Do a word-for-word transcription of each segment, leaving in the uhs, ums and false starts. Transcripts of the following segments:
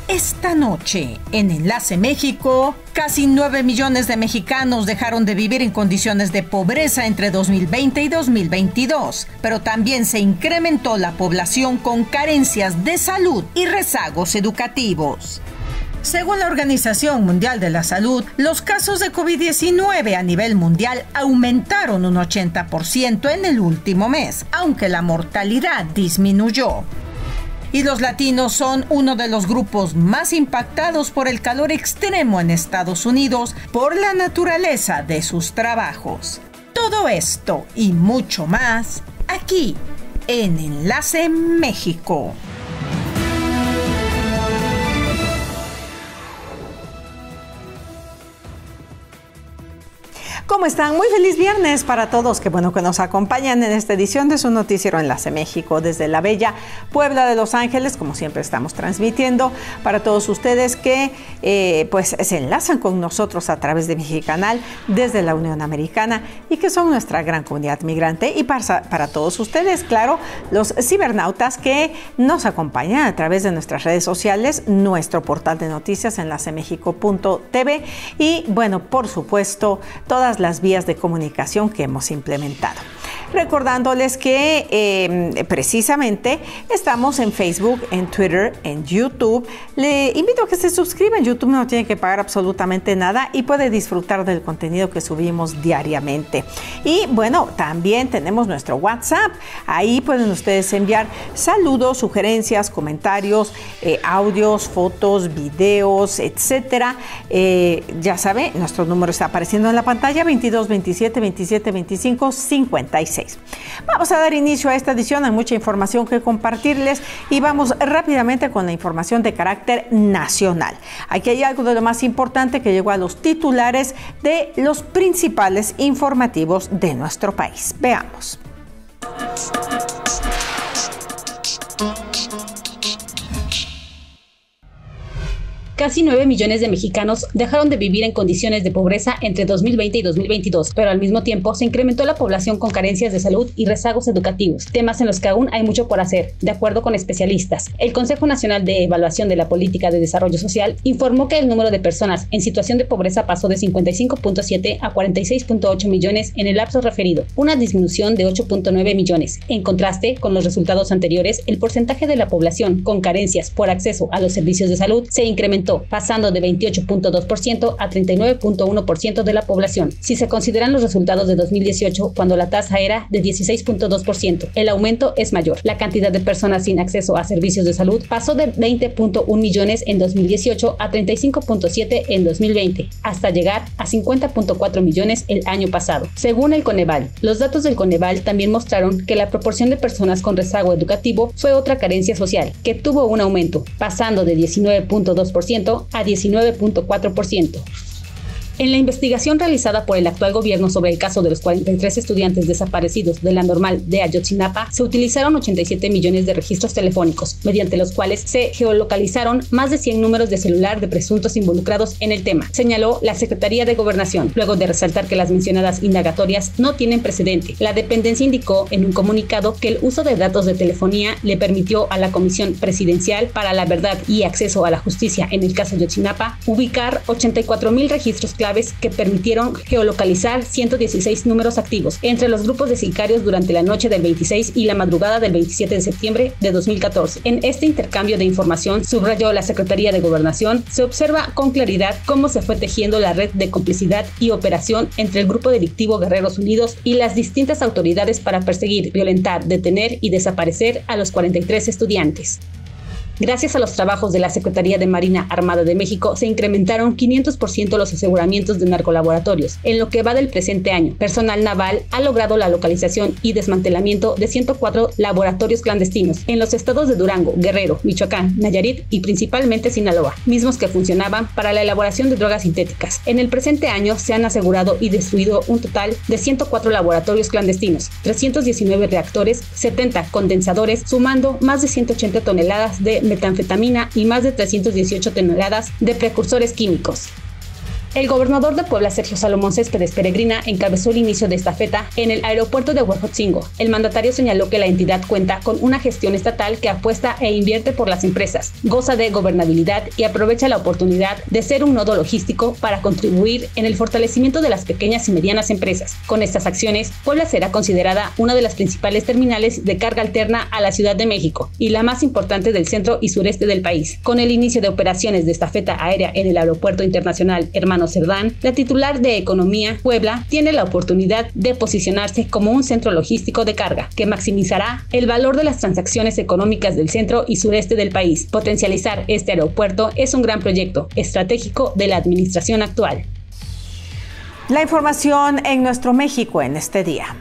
Esta noche, en Enlace México, casi nueve millones de mexicanos dejaron de vivir en condiciones de pobreza entre dos mil veinte y dos mil veintidós, pero también se incrementó la población con carencias de salud y rezagos educativos. Según la Organización Mundial de la Salud, los casos de COVID diecinueve a nivel mundial aumentaron un ochenta por ciento en el último mes, aunque la mortalidad disminuyó. Y los latinos son uno de los grupos más impactados por el calor extremo en Estados Unidos por la naturaleza de sus trabajos. Todo esto y mucho más aquí en Enlace México. ¿Cómo están? Muy feliz viernes para todos. Qué bueno que nos acompañan en esta edición de su noticiero Enlace México desde la bella Puebla de Los Ángeles. Como siempre estamos transmitiendo para todos ustedes que eh, pues se enlazan con nosotros a través de Mexicanal desde la Unión Americana y que son nuestra gran comunidad migrante. Y para, para todos ustedes, claro, los cibernautas que nos acompañan a través de nuestras redes sociales, nuestro portal de noticias enlacemexico punto t v y bueno, por supuesto, todas las vías de comunicación que hemos implementado. Recordándoles que eh, precisamente estamos en Facebook, en Twitter, en YouTube. Le invito a que se suscriba. En YouTube no tiene que pagar absolutamente nada y puede disfrutar del contenido que subimos diariamente. Y bueno, también tenemos nuestro WhatsApp. Ahí pueden ustedes enviar saludos, sugerencias, comentarios, eh, audios, fotos, videos, etcétera. Eh, ya sabe, nuestro número está apareciendo en la pantalla: veintidós veintisiete veintisiete veinticinco cincuenta y seis. Vamos a dar inicio a esta edición. Hay mucha información que compartirles y vamos rápidamente con la información de carácter nacional. Aquí hay algo de lo más importante que llegó a los titulares de los principales informativos de nuestro país. Veamos. Casi nueve millones de mexicanos dejaron de vivir en condiciones de pobreza entre dos mil veinte y dos mil veintidós, pero al mismo tiempo se incrementó la población con carencias de salud y rezagos educativos, temas en los que aún hay mucho por hacer, de acuerdo con especialistas. El Consejo Nacional de Evaluación de la Política de Desarrollo Social informó que el número de personas en situación de pobreza pasó de cincuenta y cinco punto siete a cuarenta y seis punto ocho millones en el lapso referido, una disminución de ocho punto nueve millones. En contraste con los resultados anteriores, el porcentaje de la población con carencias por acceso a los servicios de salud se incrementó, pasando de veintiocho punto dos por ciento a treinta y nueve punto uno por ciento de la población. Si se consideran los resultados de dos mil dieciocho, cuando la tasa era de dieciséis punto dos por ciento, el aumento es mayor. La cantidad de personas sin acceso a servicios de salud pasó de veinte punto uno millones en dos mil dieciocho a treinta y cinco punto siete en dos mil veinte, hasta llegar a cincuenta punto cuatro millones el año pasado. Según el Coneval, los datos del Coneval también mostraron que la proporción de personas con rezago educativo fue otra carencia social, que tuvo un aumento, pasando de diecinueve punto dos por ciento a diecinueve punto cuatro por ciento. En la investigación realizada por el actual gobierno sobre el caso de los cuarenta y tres estudiantes desaparecidos de la normal de Ayotzinapa, se utilizaron ochenta y siete millones de registros telefónicos, mediante los cuales se geolocalizaron más de cien números de celular de presuntos involucrados en el tema, señaló la Secretaría de Gobernación, luego de resaltar que las mencionadas indagatorias no tienen precedente. La dependencia indicó en un comunicado que el uso de datos de telefonía le permitió a la Comisión Presidencial para la Verdad y Acceso a la Justicia en el caso Ayotzinapa ubicar ochenta y cuatro mil registros claves que permitieron geolocalizar ciento dieciséis números activos entre los grupos de sicarios durante la noche del veintiséis y la madrugada del veintisiete de septiembre de dos mil catorce. En este intercambio de información, subrayó la Secretaría de Gobernación, se observa con claridad cómo se fue tejiendo la red de complicidad y operación entre el grupo delictivo Guerreros Unidos y las distintas autoridades para perseguir, violentar, detener y desaparecer a los cuarenta y tres estudiantes. Gracias a los trabajos de la Secretaría de Marina Armada de México, se incrementaron quinientos por ciento los aseguramientos de narcolaboratorios. En lo que va del presente año, personal naval ha logrado la localización y desmantelamiento de ciento cuatro laboratorios clandestinos en los estados de Durango, Guerrero, Michoacán, Nayarit y principalmente Sinaloa, mismos que funcionaban para la elaboración de drogas sintéticas. En el presente año se han asegurado y destruido un total de ciento cuatro laboratorios clandestinos, trescientos diecinueve reactores, setenta condensadores, sumando más de ciento ochenta toneladas de metanfetamina y más de trescientas dieciocho toneladas de precursores químicos. El gobernador de Puebla, Sergio Salomón Céspedes Peregrina, encabezó el inicio de esta estafeta en el aeropuerto de Huejotzingo. El mandatario señaló que la entidad cuenta con una gestión estatal que apuesta e invierte por las empresas, goza de gobernabilidad y aprovecha la oportunidad de ser un nodo logístico para contribuir en el fortalecimiento de las pequeñas y medianas empresas. Con estas acciones, Puebla será considerada una de las principales terminales de carga alterna a la Ciudad de México y la más importante del centro y sureste del país. Con el inicio de operaciones de estafeta aérea en el Aeropuerto Internacional Hermano Cerdán, la titular de Economía, Puebla, tiene la oportunidad de posicionarse como un centro logístico de carga que maximizará el valor de las transacciones económicas del centro y sureste del país. Potencializar este aeropuerto es un gran proyecto estratégico de la administración actual. La información en nuestro México en este día.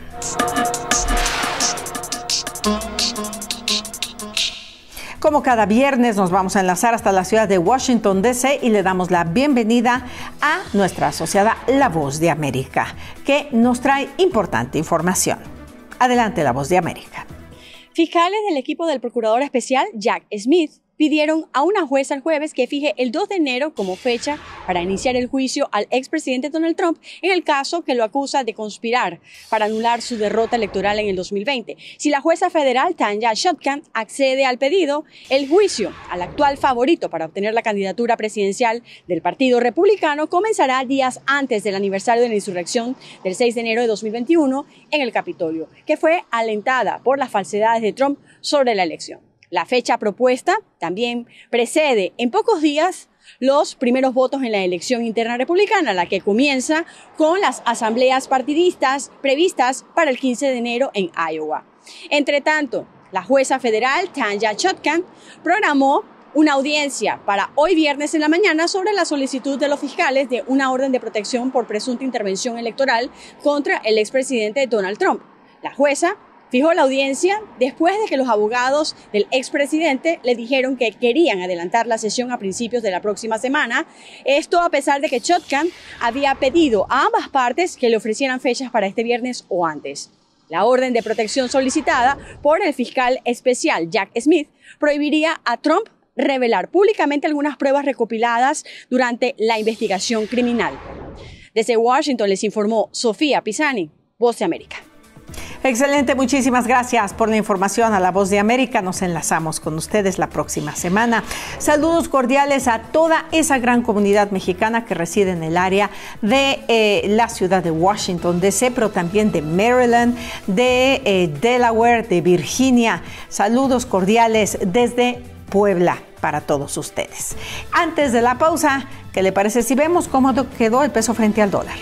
Como cada viernes nos vamos a enlazar hasta la ciudad de Washington, D C y le damos la bienvenida a nuestra asociada La Voz de América, que nos trae importante información. Adelante, La Voz de América. Fiscales del equipo del procurador especial Jack Smith pidieron a una jueza el jueves que fije el dos de enero como fecha para iniciar el juicio al expresidente Donald Trump en el caso que lo acusa de conspirar para anular su derrota electoral en el dos mil veinte. Si la jueza federal Tanya Chutkan accede al pedido, el juicio al actual favorito para obtener la candidatura presidencial del Partido Republicano comenzará días antes del aniversario de la insurrección del seis de enero de dos mil veintiuno en el Capitolio, que fue alentada por las falsedades de Trump sobre la elección. La fecha propuesta también precede en pocos días los primeros votos en la elección interna republicana, la que comienza con las asambleas partidistas previstas para el quince de enero en Iowa. Entre tanto, la jueza federal Tanya Chutkan programó una audiencia para hoy viernes en la mañana sobre la solicitud de los fiscales de una orden de protección por presunta intervención electoral contra el expresidente Donald Trump. La jueza fijó la audiencia después de que los abogados del expresidente le dijeron que querían adelantar la sesión a principios de la próxima semana. Esto a pesar de que Chutkan había pedido a ambas partes que le ofrecieran fechas para este viernes o antes. La orden de protección solicitada por el fiscal especial Jack Smith prohibiría a Trump revelar públicamente algunas pruebas recopiladas durante la investigación criminal. Desde Washington les informó Sofía Pisani, Voz de América. Excelente, muchísimas gracias por la información a La Voz de América. Nos enlazamos con ustedes la próxima semana. Saludos cordiales a toda esa gran comunidad mexicana que reside en el área de eh, la ciudad de Washington, D C, pero también de Maryland, de eh, Delaware, de Virginia. Saludos cordiales desde Puebla para todos ustedes. Antes de la pausa, ¿qué le parece si vemos cómo quedó el peso frente al dólar?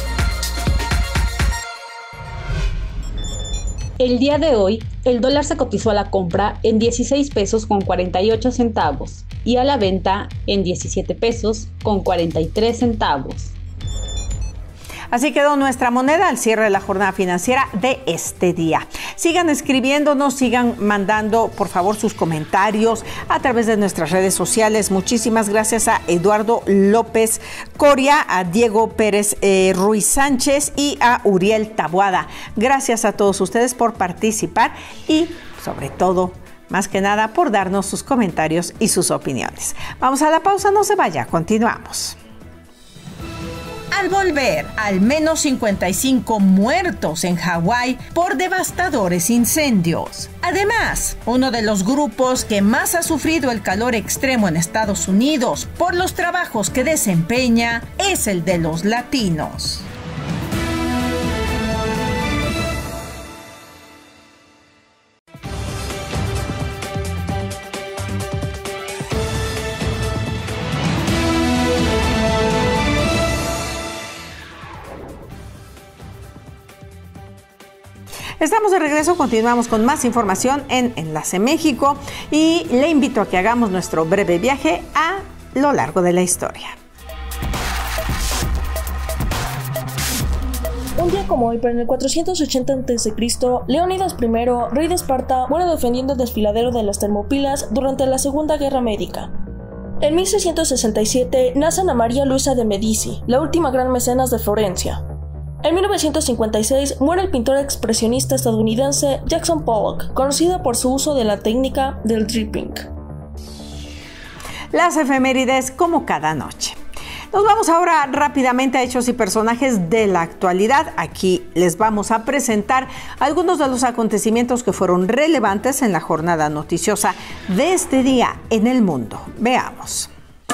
El día de hoy, el dólar se cotizó a la compra en dieciséis pesos con cuarenta y ocho centavos y a la venta en diecisiete pesos con cuarenta y tres centavos. Así quedó nuestra moneda al cierre de la jornada financiera de este día. Sigan escribiéndonos, sigan mandando por favor sus comentarios a través de nuestras redes sociales. Muchísimas gracias a Eduardo López Coria, a Diego Pérez eh, Ruiz Sánchez y a Uriel Taboada. Gracias a todos ustedes por participar y sobre todo, más que nada, por darnos sus comentarios y sus opiniones. Vamos a la pausa, no se vaya, continuamos. Al volver, al menos cincuenta y cinco muertos en Hawái por devastadores incendios. Además, uno de los grupos que más ha sufrido el calor extremo en Estados Unidos por los trabajos que desempeña es el de los latinos. Estamos de regreso, continuamos con más información en Enlace México y le invito a que hagamos nuestro breve viaje a lo largo de la historia. Un día como hoy, pero en el cuatrocientos ochenta antes de Cristo, Leónidas primero, rey de Esparta, muere defendiendo el desfiladero de las Termópilas durante la Segunda Guerra Médica. En mil seiscientos sesenta y siete nacen a María Luisa de Medici, la última gran mecenas de Florencia. En mil novecientos cincuenta y seis muere el pintor expresionista estadounidense Jackson Pollock, conocido por su uso de la técnica del dripping. Las efemérides como cada noche. Nos vamos ahora rápidamente a hechos y personajes de la actualidad. Aquí les vamos a presentar algunos de los acontecimientos que fueron relevantes en la jornada noticiosa de este día en el mundo. Veamos.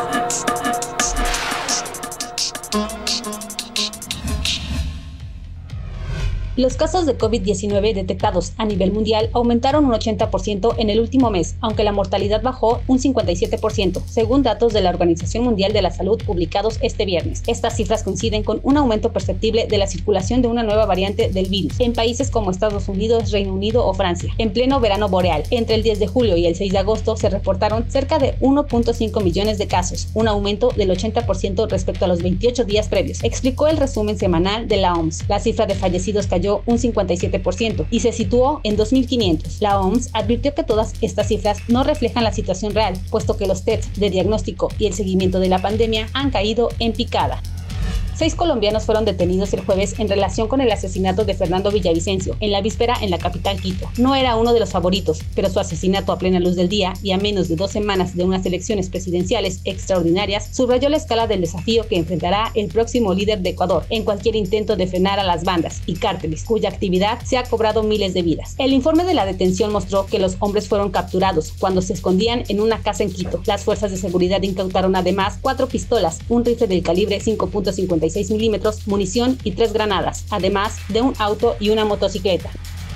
Los casos de COVID diecinueve detectados a nivel mundial aumentaron un ochenta por ciento en el último mes, aunque la mortalidad bajó un cincuenta y siete por ciento, según datos de la Organización Mundial de la Salud publicados este viernes. Estas cifras coinciden con un aumento perceptible de la circulación de una nueva variante del virus en países como Estados Unidos, Reino Unido o Francia. En pleno verano boreal, entre el diez de julio y el seis de agosto se reportaron cerca de uno punto cinco millones de casos, un aumento del ochenta por ciento respecto a los veintiocho días previos, explicó el resumen semanal de la O M S. La cifra de fallecidos cayó un cincuenta y siete por ciento y se situó en dos mil quinientos. La O M S advirtió que todas estas cifras no reflejan la situación real, puesto que los tests de diagnóstico y el seguimiento de la pandemia han caído en picada. Seis colombianos fueron detenidos el jueves en relación con el asesinato de Fernando Villavicencio, en la víspera en la capital Quito. No era uno de los favoritos, pero su asesinato a plena luz del día y a menos de dos semanas de unas elecciones presidenciales extraordinarias subrayó la escala del desafío que enfrentará el próximo líder de Ecuador en cualquier intento de frenar a las bandas y cárteles, cuya actividad se ha cobrado miles de vidas. El informe de la detención mostró que los hombres fueron capturados cuando se escondían en una casa en Quito. Las fuerzas de seguridad incautaron además cuatro pistolas, un rifle del calibre cinco punto cincuenta y seis milímetros, munición y tres granadas, además de un auto y una motocicleta.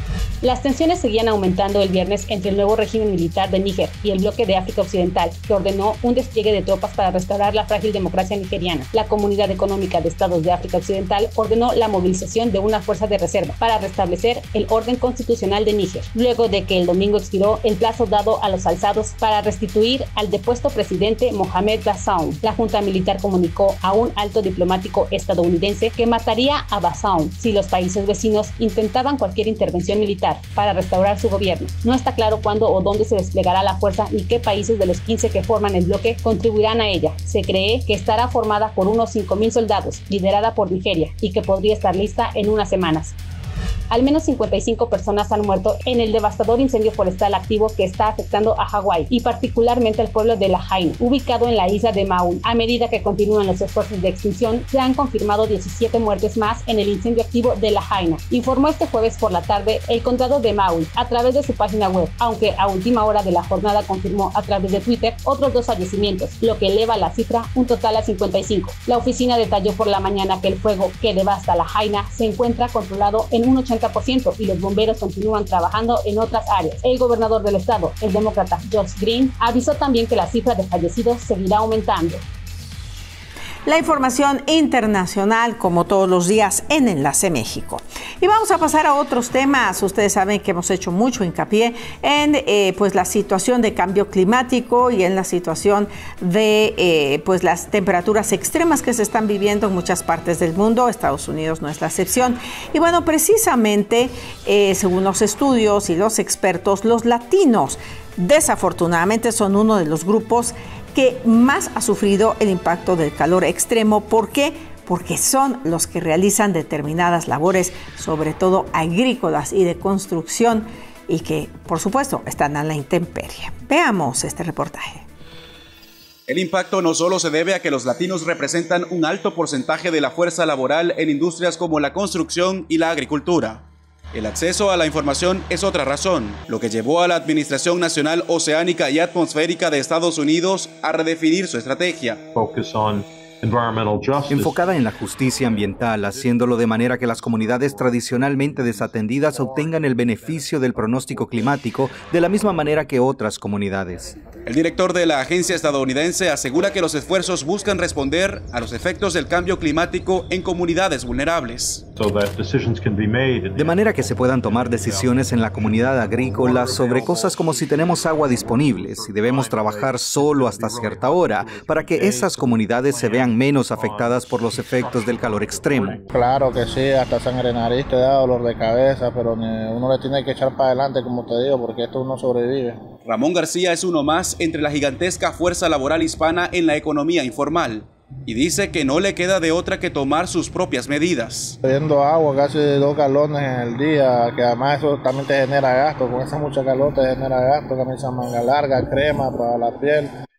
Las tensiones seguían aumentando el viernes entre el nuevo régimen militar de Níger y el bloque de África Occidental, que ordenó un despliegue de tropas para restaurar la frágil democracia nigeriana. La Comunidad Económica de Estados de África Occidental ordenó la movilización de una fuerza de reserva para restablecer el orden constitucional de Níger, luego de que el domingo expiró el plazo dado a los alzados para restituir al depuesto presidente Mohamed Bazoum. La junta militar comunicó a un alto diplomático estadounidense que mataría a Bazoum si los países vecinos intentaban cualquier intervención militar para restaurar su gobierno. No está claro cuándo o dónde se desplegará la fuerza ni qué países de los quince que forman el bloque contribuirán a ella. Se cree que estará formada por unos cinco mil soldados, liderada por Nigeria, y que podría estar lista en unas semanas. Al menos cincuenta y cinco personas han muerto en el devastador incendio forestal activo que está afectando a Hawái y particularmente al pueblo de Lahaina, ubicado en la isla de Maui. A medida que continúan los esfuerzos de extinción, se han confirmado diecisiete muertes más en el incendio activo de Lahaina, informó este jueves por la tarde el condado de Maui a través de su página web, aunque a última hora de la jornada confirmó a través de Twitter otros dos fallecimientos, lo que eleva la cifra un total a cincuenta y cinco. La oficina detalló por la mañana que el fuego que devasta Lahaina se encuentra controlado en un ochenta por ciento y los bomberos continúan trabajando en otras áreas. El gobernador del estado, el demócrata Josh Green, avisó también que la cifra de fallecidos seguirá aumentando. La información internacional, como todos los días, en Enlace México. Y vamos a pasar a otros temas. Ustedes saben que hemos hecho mucho hincapié en eh, pues la situación de cambio climático y en la situación de eh, pues las temperaturas extremas que se están viviendo en muchas partes del mundo. Estados Unidos no es la excepción. Y bueno, precisamente, eh, según los estudios y los expertos, los latinos desafortunadamente son uno de los grupos que más ha sufrido el impacto del calor extremo. ¿Por qué? Porque son los que realizan determinadas labores, sobre todo agrícolas y de construcción, y que, por supuesto, están a la intemperie. Veamos este reportaje. El impacto no solo se debe a que los latinos representan un alto porcentaje de la fuerza laboral en industrias como la construcción y la agricultura. El acceso a la información es otra razón, lo que llevó a la Administración Nacional Oceánica y Atmosférica de Estados Unidos a redefinir su estrategia. Focus on enfocada en la justicia ambiental, haciéndolo de manera que las comunidades tradicionalmente desatendidas obtengan el beneficio del pronóstico climático de la misma manera que otras comunidades. El director de la agencia estadounidense asegura que los esfuerzos buscan responder a los efectos del cambio climático en comunidades vulnerables. De manera que se puedan tomar decisiones en la comunidad agrícola sobre cosas como si tenemos agua disponible, si debemos trabajar solo hasta cierta hora, para que esas comunidades se vean menos afectadas por los efectos del calor extremo. Claro que sí, hasta sangre de nariz te da, dolor de cabeza, pero uno le tiene que echar para adelante, como te digo, porque esto uno sobrevive. Ramón García es uno más entre la gigantesca fuerza laboral hispana en la economía informal y dice que no le queda de otra que tomar sus propias medidas. Bebiendo agua, casi dos galones en el día, que además eso también te genera gasto, con esa mucha calor te genera gasto, camisa manga larga, crema para la piel.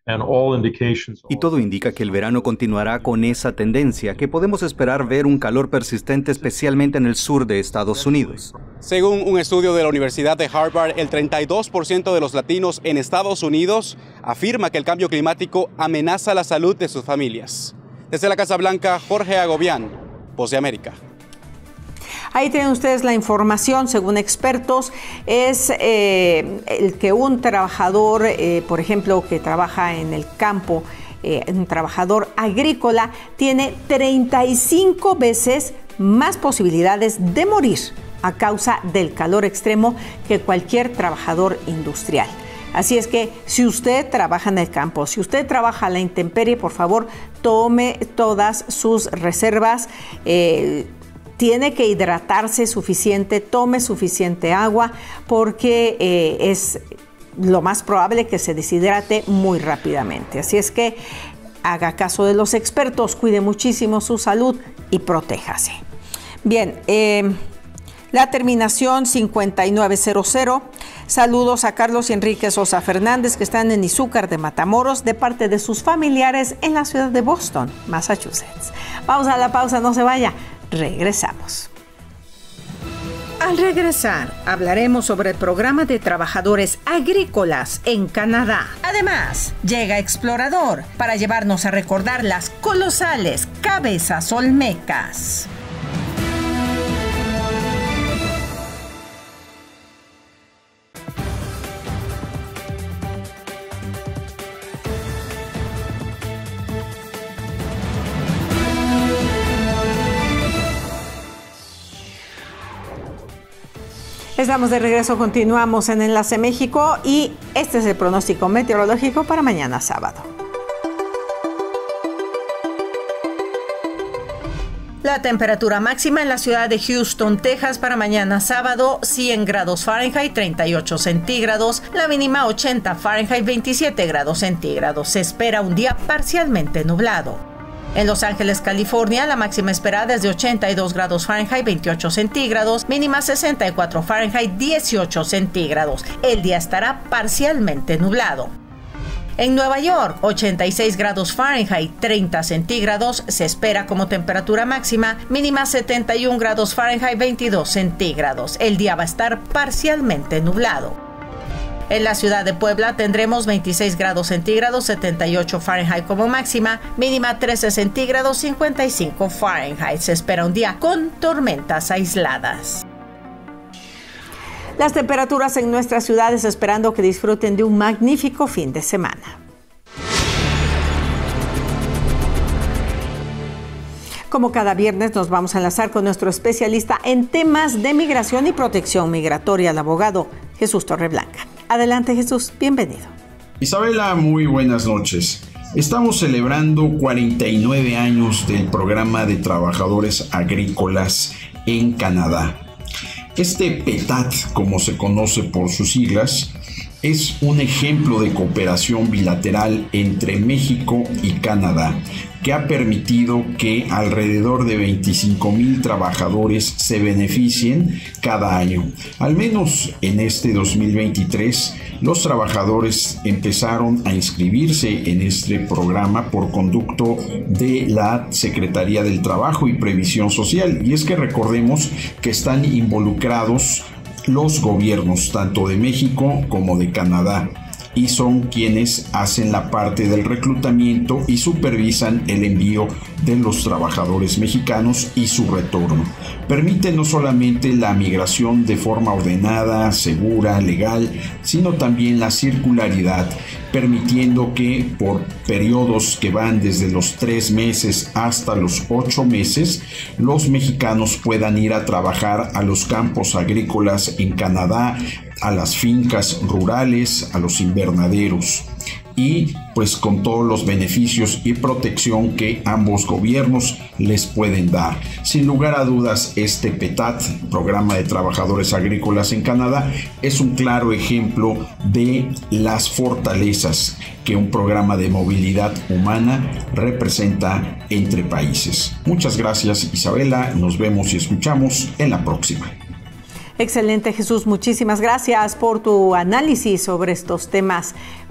Y todo indica que el verano continuará con esa tendencia, que podemos esperar ver un calor persistente especialmente en el sur de Estados Unidos. Según un estudio de la Universidad de Harvard, el treinta y dos por ciento de los latinos en Estados Unidos afirma que el cambio climático amenaza la salud de sus familias. Desde la Casa Blanca, Jorge Agobián, Voz de América. Ahí tienen ustedes la información. Según expertos, es eh, el que un trabajador, eh, por ejemplo, que trabaja en el campo, eh, un trabajador agrícola, tiene treinta y cinco veces más posibilidades de morir a causa del calor extremo que cualquier trabajador industrial. Así es que si usted trabaja en el campo, si usted trabaja a la intemperie, por favor, tome todas sus reservas. Eh, Tiene que hidratarse suficiente, tome suficiente agua, porque eh, es lo más probable que se deshidrate muy rápidamente. Así es que haga caso de los expertos, cuide muchísimo su salud y protéjase. Bien, eh, la terminación cincuenta y nueve cero cero. Saludos a Carlos y Enrique Sosa Fernández, que están en Izúcar de Matamoros, de parte de sus familiares en la ciudad de Boston, Massachusetts. Vamos a la pausa, no se vaya. Regresamos. Al regresar, hablaremos sobre el programa de trabajadores agrícolas en Canadá. Además, llega Explorador para llevarnos a recordar las colosales cabezas olmecas. Estamos de regreso, continuamos en Enlace México y este es el pronóstico meteorológico para mañana sábado. La temperatura máxima en la ciudad de Houston, Texas, para mañana sábado, cien grados Fahrenheit, treinta y ocho centígrados. La mínima ochenta Fahrenheit, veintisiete grados centígrados. Se espera un día parcialmente nublado. En Los Ángeles, California, la máxima esperada es de ochenta y dos grados Fahrenheit, veintiocho centígrados, mínima sesenta y cuatro Fahrenheit, dieciocho centígrados. El día estará parcialmente nublado. En Nueva York, ochenta y seis grados Fahrenheit, treinta centígrados, se espera como temperatura máxima, mínima setenta y un grados Fahrenheit, veintidós centígrados. El día va a estar parcialmente nublado. En la ciudad de Puebla tendremos veintiséis grados centígrados, setenta y ocho Fahrenheit como máxima, mínima trece centígrados, cincuenta y cinco Fahrenheit. Se espera un día con tormentas aisladas. Las temperaturas en nuestras ciudades, esperando que disfruten de un magnífico fin de semana. Como cada viernes, nos vamos a enlazar con nuestro especialista en temas de migración y protección migratoria, el abogado Jesús Torreblanca. Adelante, Jesús, bienvenido. Isabela, muy buenas noches. Estamos celebrando cuarenta y nueve años del programa de trabajadores agrícolas en Canadá. Este P E T A T, como se conoce por sus siglas, es un ejemplo de cooperación bilateral entre México y Canadá, que ha permitido que alrededor de veinticinco mil trabajadores se beneficien cada año. Al menos en este dos mil veintitrés, los trabajadores empezaron a inscribirse en este programa por conducto de la Secretaría del Trabajo y Previsión Social. Y es que recordemos que están involucrados los gobiernos tanto de México como de Canadá, y son quienes hacen la parte del reclutamiento y supervisan el envío de los trabajadores mexicanos y su retorno. Permite no solamente la migración de forma ordenada, segura, legal, sino también la circularidad, permitiendo que por periodos que van desde los tres meses hasta los ocho meses, los mexicanos puedan ir a trabajar a los campos agrícolas en Canadá, a las fincas rurales, a los invernaderos, y pues con todos los beneficios y protección que ambos gobiernos les pueden dar. Sin lugar a dudas, este P E T A T, Programa de Trabajadores Agrícolas en Canadá, es un claro ejemplo de las fortalezas que un programa de movilidad humana representa entre países. Muchas gracias, Isabela, nos vemos y escuchamos en la próxima. Excelente, Jesús. Muchísimas gracias por tu análisis sobre estos temas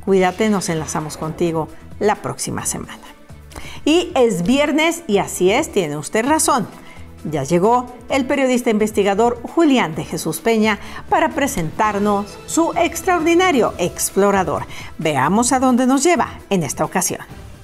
Cuídate, nos enlazamos contigo la próxima semana. Y es viernes y así es, tiene usted razón. Ya llegó el periodista investigador Julián de Jesús Peña para presentarnos su extraordinario explorador. Veamos a dónde nos lleva en esta ocasión.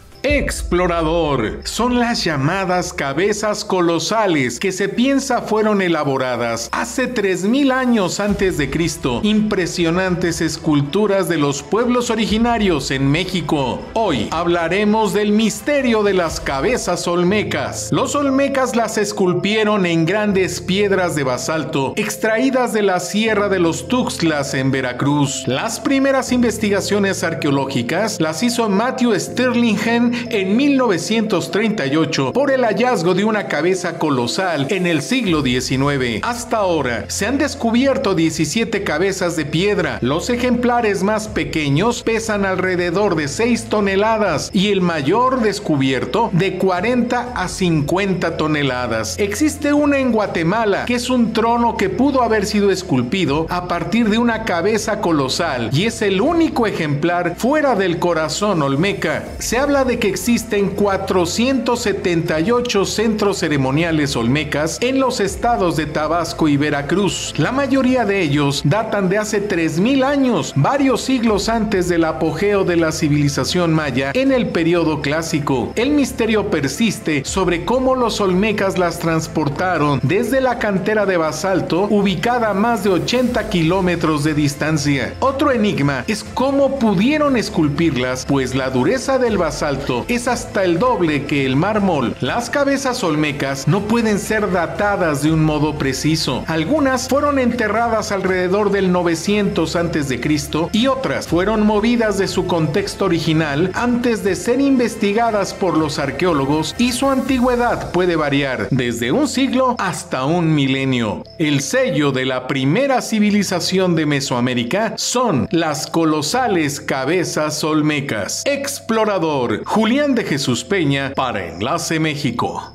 Explorador son las llamadas cabezas colosales que se piensa fueron elaboradas hace tres mil años antes de Cristo. Impresionantes esculturas de los pueblos originarios en México. Hoy hablaremos del misterio de las cabezas olmecas. Los olmecas las esculpieron en grandes piedras de basalto extraídas de la Sierra de los Tuxtlas en Veracruz. Las primeras investigaciones arqueológicas las hizo Matthew Stirlingen en mil novecientos treinta y ocho por el hallazgo de una cabeza colosal en el siglo diecinueve. Hasta ahora se han descubierto diecisiete cabezas de piedra. Los ejemplares más pequeños pesan alrededor de seis toneladas y el mayor descubierto de cuarenta a cincuenta toneladas. Existe una en Guatemala que es un trono que pudo haber sido esculpido a partir de una cabeza colosal y es el único ejemplar fuera del corazón olmeca. Se habla de que existen cuatrocientos setenta y ocho centros ceremoniales olmecas en los estados de Tabasco y Veracruz. La mayoría de ellos datan de hace tres mil años, varios siglos antes del apogeo de la civilización maya en el periodo clásico. El misterio persiste sobre cómo los olmecas las transportaron desde la cantera de basalto ubicada a más de ochenta kilómetros de distancia. Otro enigma es cómo pudieron esculpirlas, pues la dureza del basalto es hasta el doble que el mármol. Las cabezas olmecas no pueden ser datadas de un modo preciso. Algunas fueron enterradas alrededor del novecientos antes de Cristo y otras fueron movidas de su contexto original antes de ser investigadas por los arqueólogos, y su antigüedad puede variar desde un siglo hasta un milenio. El sello de la primera civilización de Mesoamérica son las colosales cabezas olmecas. Explorador Julián de Jesús Peña para Enlace México.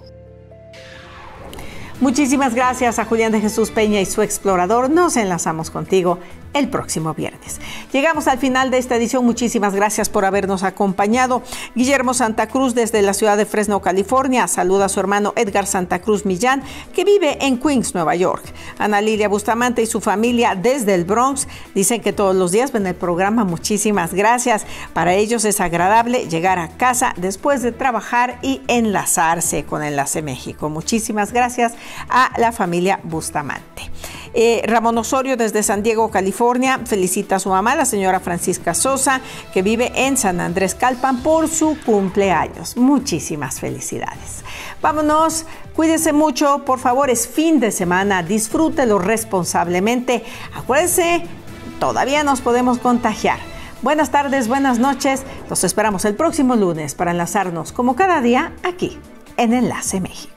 Muchísimas gracias a Julián de Jesús Peña y su explorador. Nos enlazamos contigo el próximo viernes. Llegamos al final de esta edición. Muchísimas gracias por habernos acompañado. Guillermo Santa Cruz desde la ciudad de Fresno, California, saluda a su hermano Edgar Santa Cruz Millán, que vive en Queens, Nueva York. Ana Lilia Bustamante y su familia desde el Bronx dicen que todos los días ven el programa. Muchísimas gracias. Para ellos es agradable llegar a casa después de trabajar y enlazarse con Enlace México. Muchísimas gracias a la familia Bustamante. Eh, Ramón Osorio desde San Diego, California, felicita a su mamá, la señora Francisca Sosa, que vive en San Andrés Calpan, por su cumpleaños. Muchísimas felicidades. Vámonos, cuídese mucho, por favor, es fin de semana, disfrútelo responsablemente. Acuérdense, todavía nos podemos contagiar. Buenas tardes, buenas noches, los esperamos el próximo lunes para enlazarnos como cada día aquí en Enlace México.